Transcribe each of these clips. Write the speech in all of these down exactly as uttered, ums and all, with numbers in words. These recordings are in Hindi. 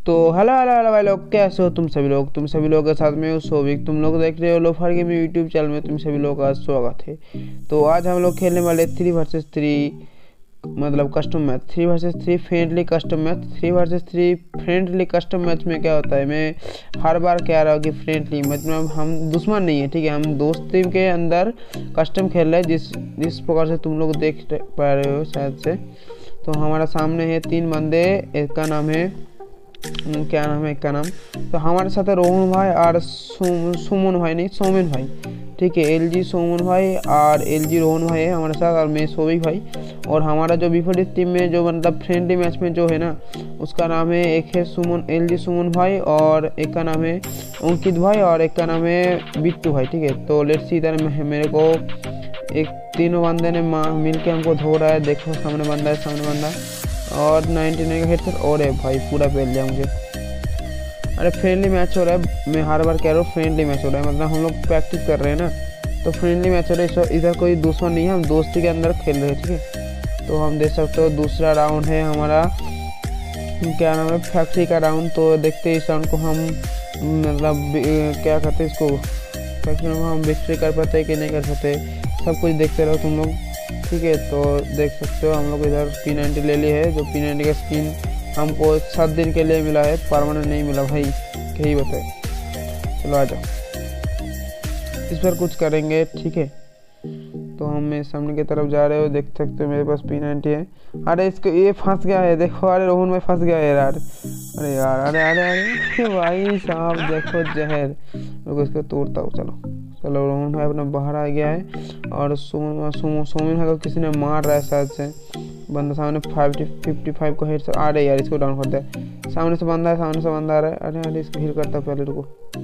तो हेलो हेलो हेलो भाई लोग, कैसे हो तुम सभी लोग तुम सभी लोगों के साथ में हूँ सोविक। तुम लोग देख रहे हो लोफर गेम यूट्यूब चैनल में। तुम सभी लोगों का स्वागत है। तो आज हम लोग खेलने वाले थ्री वर्सेस थ्री मतलब custom match, three versus three friendly custom match. Three versus three friendly custom match में क्या होता है, मैं हर बार कह रहा हूँ कि फ्रेंडली मतलब हम दुश्मन नहीं है, ठीक है। हम दोस्ती के अंदर कस्टम खेल रहे हैं, जिस जिस प्रकार से तुम लोग देख पा रहे हो शायद से। तो हमारा सामने है तीन बंदे, एक का नाम है क्या नाम है एक का नाम तो हमारे साथ है रोहन भाई और सुमन भाई, नहीं सोमिन भाई, ठीक है। एलजी सोमन भाई और एलजी रोहन भाई है हमारे साथ, और मैं सोविक भाई। और हमारा जो विपरीत टीम में जो मतलब फ्रेंडली मैच में जो है ना, उसका नाम है, एक है सुमन एलजी सुमन भाई और एक का नाम है अंकित भाई और एक का नाम है बिट्टू भाई, ठीक है। तो लेट्स सी, इधर मेरे को एक तीनों बंदे ने मिल के हमको धो रहा है। देखो सामने बंदा है, सामने बंदा और नाइनटी नाइन का हेडसेट और है भाई, पूरा फेल लिया मुझे। अरे फ्रेंडली मैच हो रहा है, मैं हर बार कह रहा हूँ फ्रेंडली मैच हो रहा है, मतलब हम लोग प्रैक्टिस कर रहे हैं ना, तो फ्रेंडली मैच हो रहा है। इधर कोई दुश्मन नहीं है, हम दोस्ती के अंदर खेल रहे हैं, ठीक है। तो हम देख सकते हो दूसरा राउंड है हमारा, क्या नाम है, फैक्ट्री का राउंड। तो देखते हैं इस राउंड को हम मतलब क्या कहते हैं इसको, फैक्ट्री को हम विक्ट्री कर पाते कि नहीं कर पाते, सब कुछ देखते रहो तुम लोग, ठीक है। तो देख सकते हो हम लोग इधर पी नाइन्टी ले ली है, जो पी नाइन्टी का स्किन हमको सात दिन के लिए मिला है, परमानेंट नहीं मिला भाई, यही बताए। चलो आ जाओ, इस पर कुछ करेंगे, ठीक है। तो हम सामने की तरफ जा रहे हो, देख सकते हो मेरे पास पी नाइन्टी है। अरे इसको ये फंस गया है, देखो, अरे रोहन में फंस गया है यार, अरे यार, अरे अरे अरे भाई साहब देखो जहर, रुको इसको तोड़ता हूँ। चलो चलो रोहन भाई अपना बाहर आ गया है और सोमिन भाई को किसी ने मार रहा है शायद से, बंदा सामने फिफ्टी फिफ्टी फाइव को हेड। आ रहे यार, इसको डाउन कर दे, सामने से बंदा है, सामने से बंदा आ रहा है। अरे अरे इसको हिल करता पहले, रुको,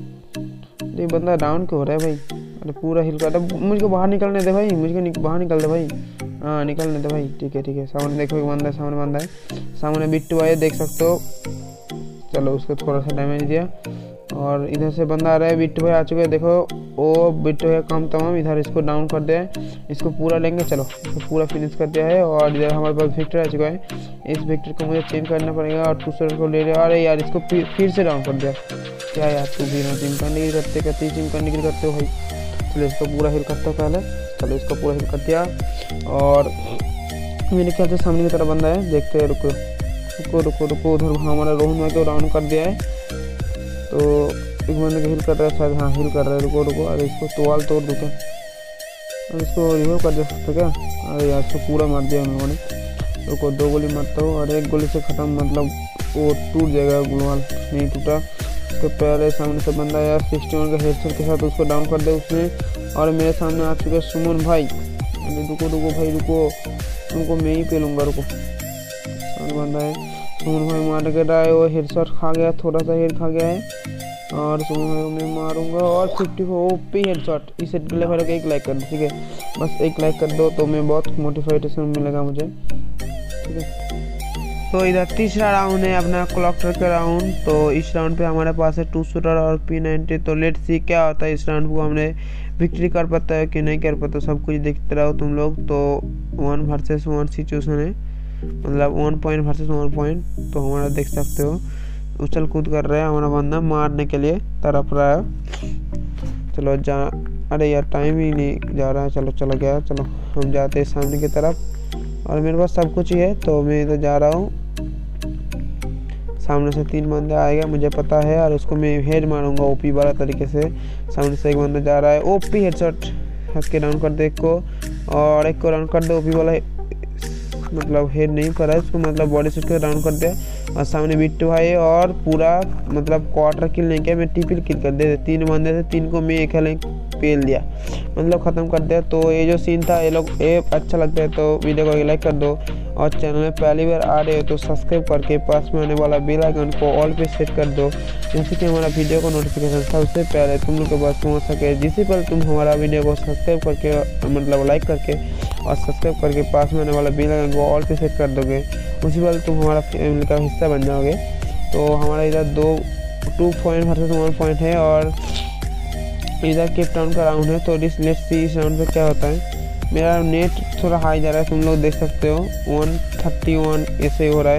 ये बंदा डाउन क्यों हो रहा है भाई, अरे पूरा हिल करता, मुझको बाहर निकलने दे भाई, मुझको नि, बाहर निकल दे भाई, हाँ निकलने दे भाई, ठीक है ठीक है। सामने देखो एक बंदा है, सामने बंदा है, सामने बिट्टू भाई देख सकते हो। चलो उसको थोड़ा सा डैमेज दिया और इधर से बंदा आ रहा है, बिट्टू भाई आ चुके हैं, देखो वो बिट्टू भाई काम तमाम, इधर इसको डाउन कर दिया है, इसको पूरा लेंगे। चलो इसको पूरा फिनिश कर दिया है और इधर हमारे पास विक्टर आ चुका है। इस विक्टर को मुझे चेंज करना पड़ेगा और दूसरे को ले लिया। अरे यार इसको फिर से डाउन कर दिया, क्या यार तू भी ना टीम करने की करते करते टीम करने की करते हो भाई। चलो इसको पूरा हिल करता हूँ पहले, चलो इसको पूरा हिल कर दिया और मेरे ख्याल से सामने की तरफ बंदा है, देखते हैं। रुको रुको रुको रुको उधर हमारा रोहन भाई को डाउन कर दिया है, तो एक बंदे को हिल कर रहा है शायद, हाँ हिल कर रहा है। रुको रुको, अरे इसको तोड़ तोड़ दो क्या, अरे इसको रिमूव कर दे सकते क्या, अरे यार इसको पूरा मार दिया हम लोगों ने। रुको दो गोली मारता हूँ और एक गोली से ख़त्म, मतलब वो टूट जाएगा, गुलवाल नहीं टूटा। तो पहले सामने से बंदा यार सिक्सटी वन का हेडसेट के साथ उसको डाउन कर दे उसने, और मेरे सामने आ चुके सुमन भाई। अरे रुको रुको भाई रुको, उनको मैं ही पे लूँगा, रुको सामने बंदा है, सुमन भाई मार के रहा है, वो हेडशॉट खा गया, थोड़ा सा हेड खा गया है और सुमन भाई को मैं मारूंगा और फिफ्टी फोर ओपी हेडशॉट। इस हेड के लिए भाई एक लाइक कर दो, ठीक है, बस एक लाइक कर दो तो मैं बहुत मोटिवेशन मिलेगा मुझे, ठीक है। तो इधर तीसरा राउंड है अपना क्लॉक्टर का राउंड। तो इस राउंड पे हमारे पास है टू शूटर और पी नाइन्टी। तो लेट्स सी क्या होता है, इस राउंड को हमने विक्ट्री कर पाता है कि नहीं कर पाता, सब कुछ देखते रहो तुम लोग। तो वन वर्सेस वन सिचुएशन है, मतलब one point versus one point. तो हमारा देख सकते हो उछल कूद कर रहा है हमारा बंदा, मारने के लिए तरफ रहा है। चलो जा, अरे यार टाइम ही नहीं जा रहा है, चलो चलो गया, चलो हम जाते हैं सामने की तरफ और मेरे पास सब कुछ ही है। तो मैं इधर जा रहा हूँ, सामने से तीन बंदा आएगा मुझे पता है और उसको मैं हेड मारूंगा ओपी वाला तरीके से। सामने से एक बंदा जा रहा है, ओपी हेडशॉट हक के डाउन कर दे एक को और एक को डाउन कर दे, ओपी वाला मतलब हेड नहीं करा इसको, मतलब बॉडी शूट कर डाउन कर दिया। और सामने बिट्टू भाई और पूरा मतलब क्वार्टर किल नहीं किया, मैं ट्रिपल किल कर दिया, तीन बंदे थे, तीन को मैं एक हेल पेल दिया, मतलब ख़त्म कर दिया। तो ये जो सीन था, ये लोग ये अच्छा लगता है तो वीडियो को लाइक कर दो और चैनल में पहली बार आ रहे हो तो सब्सक्राइब करके पास में आने वाला बेल आइकन को ऑल पे सेट कर दो, जिससे कि हमारा वीडियो को नोटिफिकेशन सबसे पहले तुम लोग के पास पहुँच सके। जिससे पहले तुम हमारा वीडियो को सब्सक्राइब करके मतलब लाइक करके और सब्सक्राइब करके पास में आने वाला बेल आइकन को ऑल पे सेट कर दोगे, उसी पल तुम हमारा फैमिली का हिस्सा बन जाओगे। तो हमारा इधर दो two point versus one point है और इधर केप टाउन का राउंड है। तो लेट्स सी इस राउंड पे क्या होता है। मेरा नेट थोड़ा हाई जा रहा है, तुम लोग देख सकते हो वन थर्टी वन ऐसे हो रहा है,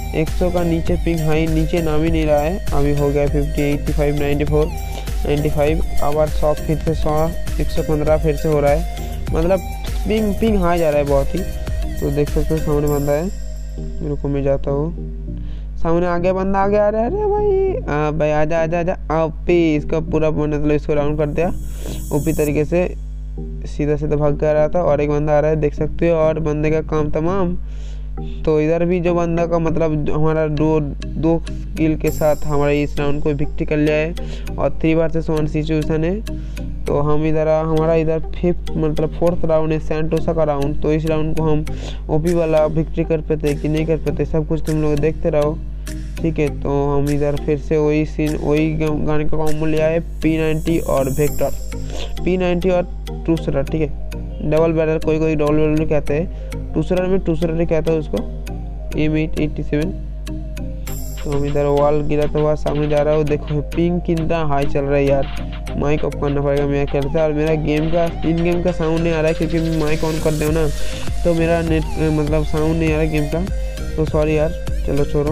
एक सौ का नीचे पिंग हाई नीचे नाम ही नहीं रहा है। अभी हो गया fifty, eighty five, ninety four, ninety five, अब सौ फिर से सौ, एक सौ पंद्रह फिर से हो रहा है। मतलब पिंग पिंग हाई जा रहा है बहुत ही। तो देख सकते हो सामने बंदा है, मेरे को मैं जाता हूँ सामने। आगे बंदा आगे आ रहा है। अरे भाई आ, भाई आजा आजा आजा आप इसका पूरा मतलब इसको राउंड कर दिया ओपी तरीके से, सीधा सीधा भाग कर रहा था। और एक बंदा आ रहा है देख सकते हो, और बंदे का काम तमाम। तो इधर भी जो बंदा का मतलब हमारा दो दो किल के साथ हमारे इस राउंड को विक्ट्री कर लिया है और थ्री वर्सेस वन सिचुएशन है। तो हम इधर हमारा इधर फिफ्थ मतलब फोर्थ राउंड है सैंटोसा का राउंड। तो इस राउंड को हम ओपी वाला विक्ट्री कर पाते कि नहीं कर पाते सब कुछ तुम लोग देखते रहो, ठीक है। तो हम इधर फिर से वही सीन वही गाने का कॉम्बो लिया है, पी नाइन्टी और वेक्टर, पी नाइन्टी और टूसरर, ठीक है। डबल बैरल कोई कोई डबल बैरल कहते हैं, टूसरर में टूसरर कहता है उसको, एम एट एट्टी सेवन। तो हम इधर वॉल गिराता हुआ सामने जा रहा हूँ। देखो पिंग कितना हाई चल रहा है यार, माइक ऑफ करना पड़ेगा मेरा ख्याल से। और मेरा गेम का इन गेम का साउंड नहीं आ रहा है क्योंकि मैं माइक ऑन कर दूँ ना तो मेरा नेट मतलब साउंड नहीं आ रहा है गेम का, तो सॉरी यार। चलो छोड़ो,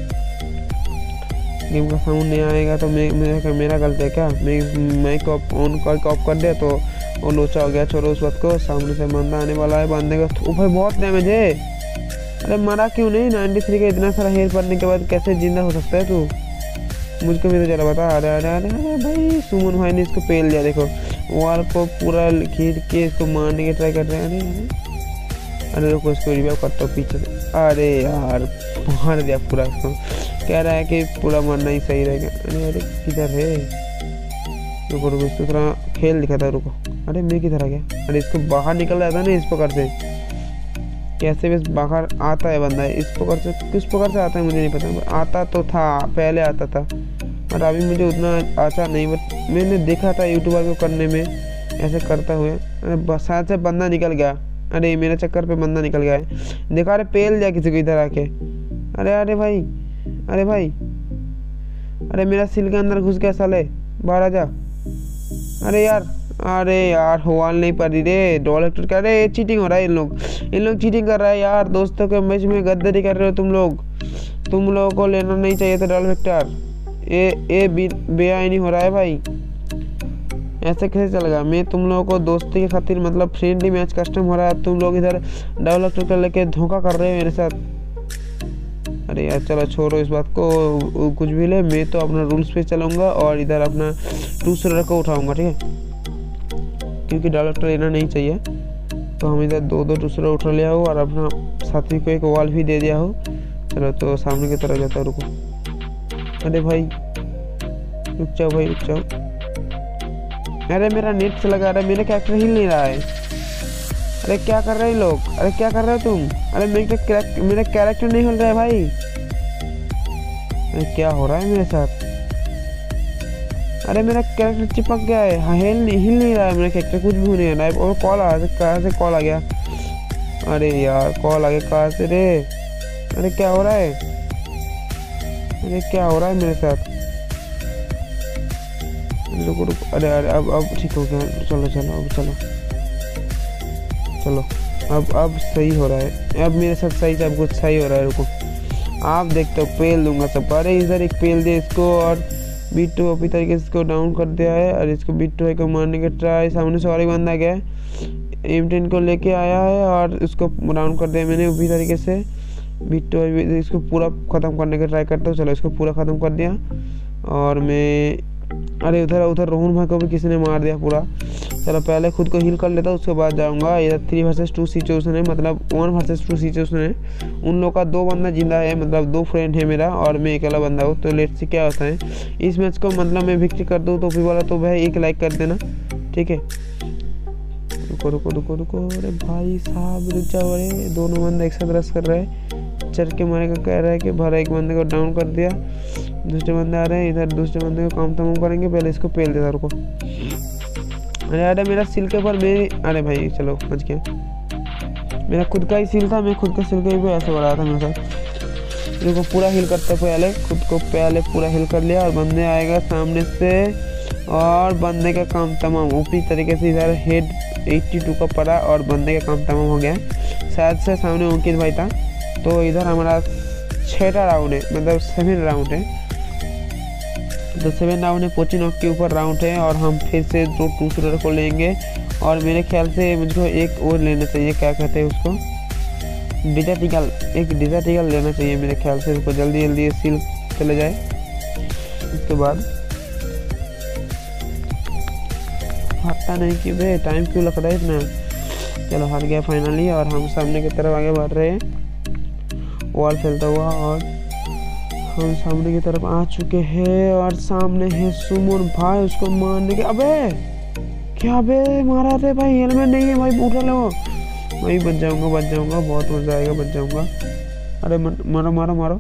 गेम का साउंड नहीं आएगा तो मैं मेरा मेरा गलती है क्या। मैं माइक ऑफ ऑन करके ऑफ कर दिया तो वो लोचा हो गया। छोड़ो उस वक्त को। सामने से बंदा आने वाला है, बंदे का ऊपर बहुत डैमेज है। अरे मरा क्यों नहीं? नाइन्टी थ्री का इतना सारा हेयर पड़ने के बाद कैसे जिंदा हो सकता है तू? मुझको भी तो जरा बता। अरे अरे अरे अरे भाई सुमन भाई ने इसको पेल दिया। देखो वॉल को पूरा खींच के इसको मारने की ट्राई कर रहे हैं। अरे अरे अरे रुको इसको रिवाइव करता हूँ पीछे से। अरे यार मार दिया पूरा इसको, कह रहा है कि पूरा मरना ही सही रहेगा। अरे अरे किधर है? रुको रुको इसको थोड़ा खेल दिखाता है, रुको। अरे मैं किधर आ गया? अरे इसको बाहर निकल जाता है ना इस प्रकार से, कैसे बस बाहर आता है बंदा इस प्रकार से। किस प्रकार से आता है मुझे नहीं पता, आता तो था पहले आता था और अभी मुझे उतना आता नहीं। बट मैंने देखा था यूट्यूबर को करने में ऐसे करता हुए। अरे शायद से बंदा निकल गया। अरे मेरे चक्कर पे बंदा निकल गया है, देखा। अरे पेल दिया किसी को इधर आके। अरे अरे भाई अरे भाई अरे मेरा सिल के अंदर घुस गया साले, बाहर आ जा। अरे यार अरे यार हवाल नहीं पड़ रही रे डॉल एक्टर का। अरे चीटिंग हो रहा है, इन लोग इन लोग चीटिंग कर रहा है यार। दोस्तों के मैच में गद्दारी कर रहे हो तुम लोग। तुम लोगों को लेना नहीं चाहिए था डॉल वेक्टर। ये ये बेआईनी हो रहा है भाई, ऐसे कैसे चलेगा? मैं तुम लोगों को दोस्ती के खातिर मतलब फ्रेंडली मैच कस्टम हो रहा है, तुम लोग इधर डबल एक्टर कर लेके धोखा कर रहे हैं मेरे साथ। अरे यार चलो छोड़ो इस बात को, कुछ भी ले। मैं तो अपना रूल्स पे चलूँगा और इधर अपना टूसरर को उठाऊँगा, ठीक है, क्योंकि डबल एक्टर लेना नहीं चाहिए। तो हम इधर दो दो टूसरर उठा लिया हो और अपना साथी को एक वॉल भी दे दिया हो। चलो तो सामने की तरफ जाता है, रुको। अरे भाई रुक जाओ भाई रुक जाओ। अरे मेरा नेट चला गया, अरे मेरा कैरेक्टर हिल नहीं रहा है। अरे क्या कर रहे हैं लोग? अरे क्या कर रहे हो तुम? अरे मेरा मेरा कैरेक्टर नहीं हिल रहा है भाई। अरे क्या हो रहा है मेरे साथ? अरे मेरा कैरेक्टर चिपक गया है, हाँ हिल नहीं हिल नहीं रहा है मेरा कैरेक्टर, कुछ भी नहीं रहा है। और कॉल आ कहाँ से कॉल आ गया? अरे यार कॉल आ गया कहाँ से रे? अरे क्या हो रहा है? अरे क्या हो रहा है मेरे साथ? रुको रुको। अरे अरे अब अब ठीक हो गया। चलो चलो अब चलो चलो अब अब सही हो रहा है। अब मेरे साथ सही सब कुछ सही हो रहा है। रुको आप देखते हो, पेल दूंगा सब। अरे इधर एक पेल दे इसको और बिट्टू अपनी तरीके से इसको डाउन कर दिया है। और इसको बिट्टू है को मारने का ट्राई, सामने से और एक बंदा गया एम टेन को लेके आया है और उसको डाउन कर दिया मैंने उसी तरीके से। बिट्टू इसको पूरा ख़त्म करने का ट्राई करता हूँ। चलो इसको पूरा ख़त्म कर दिया। और मैं अरे उधर उधर रोहन भाई को भी किसी ने मार दिया पूरा। चलो पहले खुद को हील कर लेता हूँ, उसके बाद जाऊँगा। इधर थ्री वर्सेस टू सिचुएशन है, मतलब वन वर्सेस टू सिचुएशन है। उन लोग का दो बंदा जिंदा है, मतलब दो फ्रेंड है मेरा और मैं अकेला बंदा हूँ। तो लेट्स सी क्या होता है इस मैच को। मतलब मैं विक्ट्री कर दूँ तो फिर वाला तो भाई एक लाइक कर देना, ठीक है। रुको रुको रुको रुको। अरे भाई साहब रुक जाओ। अरे दोनों बंदा एक साथ रस कर रहे हैं, चढ़ के मारे का कह रहा है कि भरा एक बंदे को डाउन कर दिया। दूसरे बंदे आ रहे हैं इधर, दूसरे बंदे को काम तमाम करेंगे। पहले इसको पेल देता रुको। अरे अरे मेरा सिल के ऊपर मेरी, अरे भाई चलो बच गया। मेरा खुद का ही सिल था, मैं खुद का सिल के भी ऐसे बढ़ाया था मेरे साथ। रुको पूरा हिल करते पहले, खुद को पहले पूरा हिल कर लिया। और बंदे आएगा सामने से और बंदे का काम तमाम। उसी तरीके से इधर हेड बयासी का पड़ा और बंदे का काम तमाम हो गया। शायद से सामने अंकित भाई था। तो इधर हमारा छठा राउंड है, मतलब सेवन राउंड है। तो सेवन राउंड है, पोचिनोक के ऊपर राउंड है और हम फिर से दो टूसरर को लेंगे और मेरे ख्याल से मुझको एक और लेना चाहिए, क्या कहते हैं उसको, डिजर्ट ईगल, एक डिजर्ट ईगल लेना चाहिए मेरे ख्याल से। उसको जल्दी जल्दी सील चले जाए। उसके बाद हटता नहीं कि बे, टाइम क्यों लग रहा है इतना। चलो हार गया फाइनली और हम सामने की तरफ आगे बढ़ रहे हैं वॉल फैलता हुआ और हम सामने की तरफ आ चुके हैं और सामने है सुमन भाई, उसको मारने के। अबे क्या बे मारा थे भाई, हेलमेट नहीं है भाई, उठा लो भाई। बच जाऊंगा बच जाऊंगा, बहुत मजा आएगा, बच जाऊंगा। अरे मारो मारो मारो।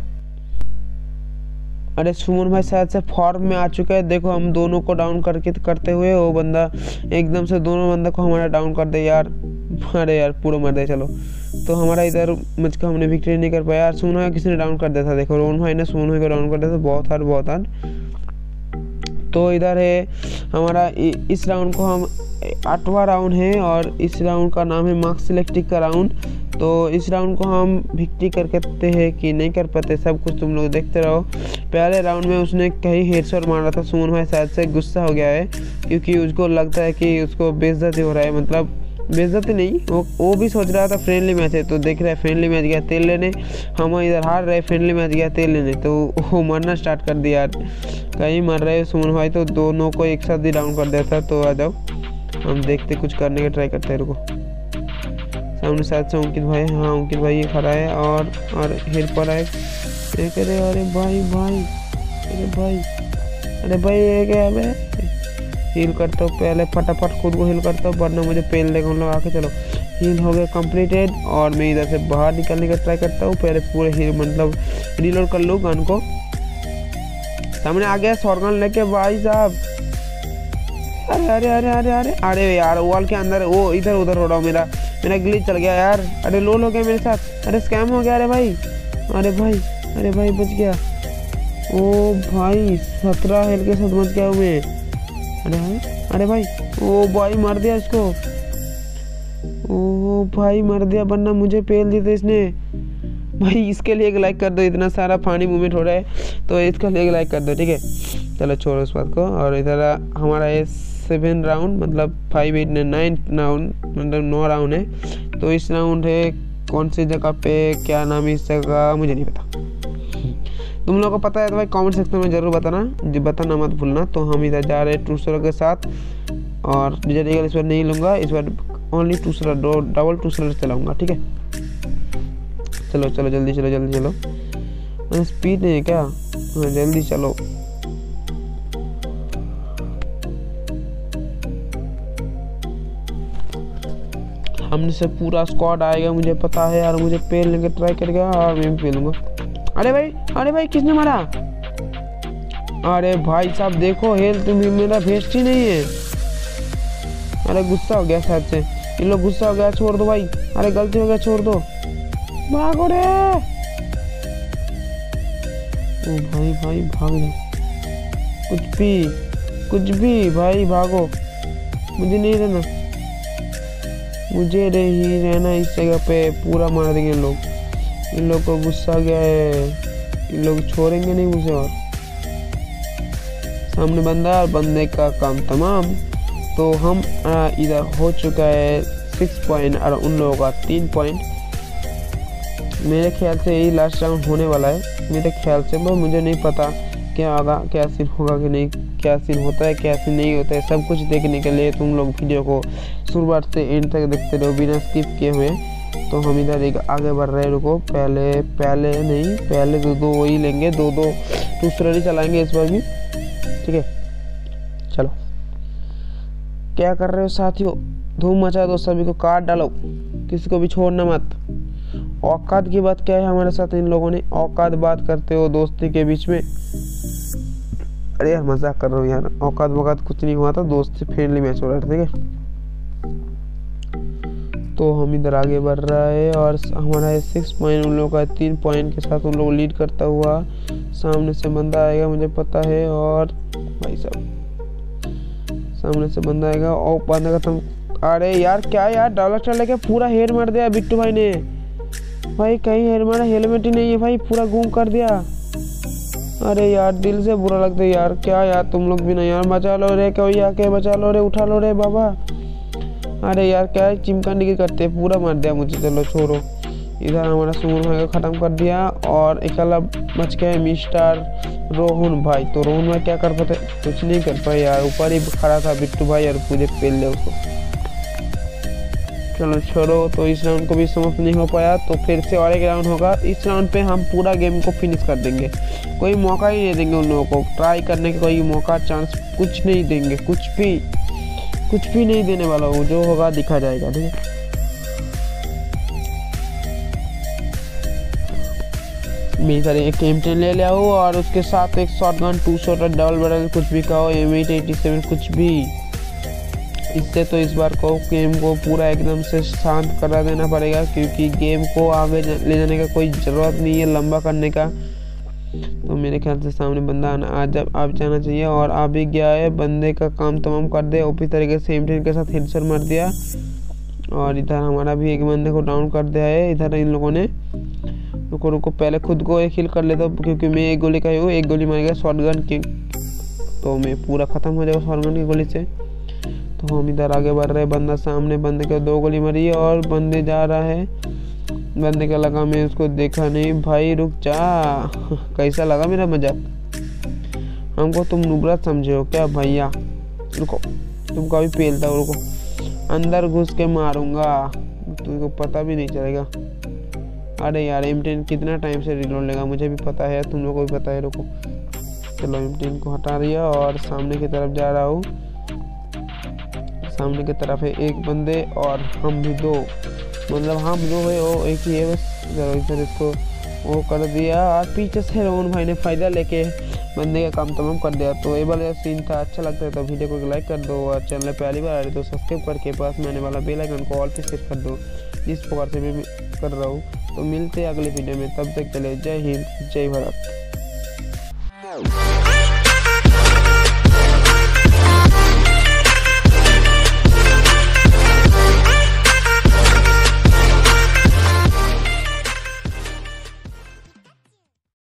अरे सुमन भाई शायद से फॉर्म में आ चुका है, देखो हम दोनों को डाउन करके करते हुए वो बंदा एकदम से दोनों बंदा को हमारा डाउन कर दे यार। अरे यार पूरा मर दे। चलो तो हमारा इधर मुझको हमने विक्ट्री नहीं कर पाया यार। सुमन भाई किसी ने डाउन कर दिया था, देखो रोहन भाई ने सुमन भाई को डाउन कर दिया था, बहुत हार्ड बहुत हार्ड। तो इधर है हमारा इस राउंड को हम आठवां राउंड है और इस राउंड का नाम है मार्क्स सिलेक्टिव का राउंड। तो इस राउंड को हम विक्ट्री कर सकते हैं कि नहीं कर पाते, सब कुछ तुम लोग देखते रहो। पहले राउंड में उसने कहीं हेडशॉट मारा था, सुमन भाई शायद से गुस्सा हो गया है क्योंकि उसको लगता है कि उसको बेइज्जती हो रहा है, मतलब बेइज्जती नहीं, वो वो भी सोच रहा था फ्रेंडली मैच है। तो देख रहा है फ्रेंडली मैच गया तेल लेने, हम इधर हार रहे, फ्रेंडली मैच गया तेल लेने, तो वो मरना स्टार्ट कर दिया यार। कहीं मर रहे सुमन भाई, तो दोनों को एक साथ ही डाउन कर देता। तो आ जाओ हम देखते कुछ करने का ट्राई करते हैं। रुको सामने शायद से अंकित भाई, हाँ अंकित भाई ये खड़ा है और और हेड पर है। अरे अरे भाई भाई अरे भाई अरे भाई ये क्या है, हील करता हूँ पहले, फटाफट खुद को हील करता हूँ वरना मुझे पेल देगा हम लोग आके। चलो हील हो गया कंप्लीटेड और मैं इधर से बाहर निकलने का ट्राई करता हूँ। पहले पूरे हील मतलब रीलोड कर लूँ गन को। सामने आ गया शॉटगन लेके भाई साहब। अरे अरे अरे अरे अरे अरे यार वॉल के अंदर वो इधर उधर हो रहा हूँ, मेरा मेरा ग्लिच चल गया यार। अरे लोल हो गया मेरे साथ, अरे स्कैम हो गया। अरे भाई अरे भाई अरे भाई बच गया। ओ भाई सत्रह हेल के साथ बच गया हूँ मैं। अरे भाई अरे भाई ओ भाई मार दिया इसको, ओ भाई मार दिया, वरना मुझे पेल दी थी इसने। भाई इसके लिए एक लाइक कर दो, इतना सारा फानी मूवमेंट हो रहा है तो इसके लिए एक लाइक कर दो, ठीक है। चलो छोड़ो उस बात को। और इधर हमारा ये सेवन राउंड मतलब फाइव एट नाइन राउंड मतलब नौ राउंड है। तो इस राउंड है कौन सी जगह पे, क्या नाम है इस जगह मुझे नहीं पता, तुम लोगों को पता है तो भाई कमेंट सेक्शन में जरूर बताना, जो बताना मत भूलना। तो हम इधर जा रहे हैं टूसर के साथ और डिजर्ट ईगल इस बार नहीं लूँगा, इस बार ओनली टूसर दो डबल टूसर चलाऊँगा, ठीक है। चलो चलो जल्दी चलो जल्दी चलो, मैंने स्पीड नहीं है क्या, हाँ जल्दी चलो। हमने से पूरा स्क्वाड आएगा मुझे पता है और मुझे पेलने का ट्राई करेगा और मैं भी पेलूंगा। अरे भाई अरे भाई किसने मारा, अरे भाई साहब देखो हेल्थ मेरा वेस्ट ही नहीं है। अरे गुस्सा हो गया शायद से, इन लोग गुस्सा हो गया, छोड़ दो भाई, अरे गलती हो गया छोड़ दो, भागो रे। ओ भाई भाई भाग ले, कुछ भी कुछ भी भाई भागो, मुझे नहीं रहना, मुझे नहीं रहना इस जगह पे। पूरा मार देंगे लोग, इन लोग को गुस्सा गया है, इन लोग छोड़ेंगे नहीं मुझे। और सामने बंदा और बंदे का काम तमाम। तो हम इधर हो चुका है सिक्स पॉइंट और उन लोगों का तीन पॉइंट। मेरे ख्याल से यही लास्ट राउंड होने वाला है मेरे ख्याल से, पर मुझे नहीं पता क्या होगा, क्या सीन होगा कि नहीं, क्या सीन होता है क्या सीन नहीं होता है। सब कुछ देखने के लिए तुम लोग वीडियो को शुरुआत से एंड तक देखते रहो बिना स्किप किए हुए। तो हम इधर एक आगे बढ़ रहे हैं, रुको पहले पहले नहीं पहले दो दो वही लेंगे, दो दो दूसरा ही चलाएंगे इस बार भी, ठीक है। चलो क्या कर रहे हो साथियों, धूम मचा दो, सभी को काट डालो, किसी को भी छोड़ना मत। औकात की बात क्या है हमारे साथ इन लोगों ने, औकात बात करते हो दोस्ती के बीच में। अरे यार मजाक कर रहा हूँ यार, औकात वकात कुछ नहीं हुआ था, दोस्ती फ्रेंडली मैच हो रहा था, ठीक है। तो हम इधर आगे बढ़ रहा है और हमारा है सिक्स पॉइंट, उन लोगों का तीन पॉइंट के साथ उन लोग लीड करता हुआ। सामने से बंदा आएगा मुझे पता है, और भाई साहब सामने से बंदा आएगा और बंदा का तुम, अरे यार क्या यार डॉलर चल लेके पूरा हेड मार दिया बिट्टू भाई ने। भाई कहीं हमारा हेलमेट ही नहीं है भाई, पूरा गुम कर दिया। अरे यार दिल से बुरा लगता है यार, क्या यार तुम लोग भी नहीं यार, बचा लो रे, कोई आके बचा लो रे, उठा लो रे बाबा। अरे यार क्या है चिमका निकल करते, पूरा मार दिया मुझे। चलो छोड़ो, इधर हमारा सुमन भाई को ख़त्म कर दिया और अकेला बच गया मिस्टर रोहन भाई। तो रोहन भाई क्या कर पाते, कुछ नहीं कर पाए यार, ऊपर ही खड़ा था बिट्टू भाई और पूरे पेल ले उसको। चलो छोड़ो, तो इस राउंड को भी समाप्त नहीं हो पाया, तो फिर से और एक राउंड होगा। इस राउंड पे हम पूरा गेम को फिनिश कर देंगे, कोई मौका ही नहीं देंगे उन लोगों को, ट्राई करने का कोई मौका चांस कुछ नहीं देंगे, कुछ भी कुछ भी नहीं देने वाला हूँ, जो होगा दिखा जाएगा। ठीक है, मैं सारे एक एम टेन ले लिया हूँ और उसके साथ एक shotgun, two shooter, double barrel, कुछ भी कहो, एम एट एटी सेवन कुछ भी। इससे तो इस बार को गेम को पूरा एकदम से शांत करा देना पड़ेगा, क्योंकि गेम को आगे ले जाने का कोई ज़रूरत नहीं है लंबा करने का। तो मेरे ख्याल से सामने बंदा आना आज आप जाना चाहिए और आ भी गया है, बंदे का काम तमाम कर दे। ओपी तरीके से एम टेन के साथ हेडशॉट मार दिया और इधर हमारा भी एक बंदे को डाउन कर दिया है। इधर इन लोगों ने, रुको रुको पहले खुद को एक हिल कर लेता हूँ, क्योंकि मैं एक गोली का ही हूँ, एक गोली मार गया शॉटगन की तो मैं पूरा ख़त्म हो जाएगा शॉटगन की गोली से। तो हम इधर आगे बढ़ रहे हैं, बंदा सामने, बंदे को दो गोली मारी है और बंदे जा रहा है, बंदे का लगा, मैं उसको देखा नहीं। भाई रुक जा, कैसा लगा मेरा मजाक, हमको तुम नुबरा समझे हो क्या भैया? रुको, तुमको अभी पेलता हूँ, रुको अंदर घुस के मारूंगा, तुमको पता भी नहीं चलेगा। अरे यार एम टेन कितना टाइम से रिलोड लेगा मुझे भी पता है, तुम लोग को भी पता है। रुको, चलो एम टेन को हटा दिया और सामने की तरफ जा रहा हूँ। सामने की तरफ है एक बंदे और हम भी दो, मतलब हम दो है वो एक ही है बस। चलो इधर इसको वो कर दिया और पीछे से रोहन भाई ने फ़ायदा लेके बंदे का काम तमाम कर दिया। तो ये वाला सीन था, अच्छा लगता है तो वीडियो को लाइक कर दो और चैनल पहली बार आ रही तो सब्सक्राइब करके पास में आने वाला बेल आइकन को ऑल पे सेट कर दो, जिस प्रकार से मैं कर रहा हूँ। तो मिलते हैं अगले वीडियो में, तब तक चले जय हिंद जय भारत।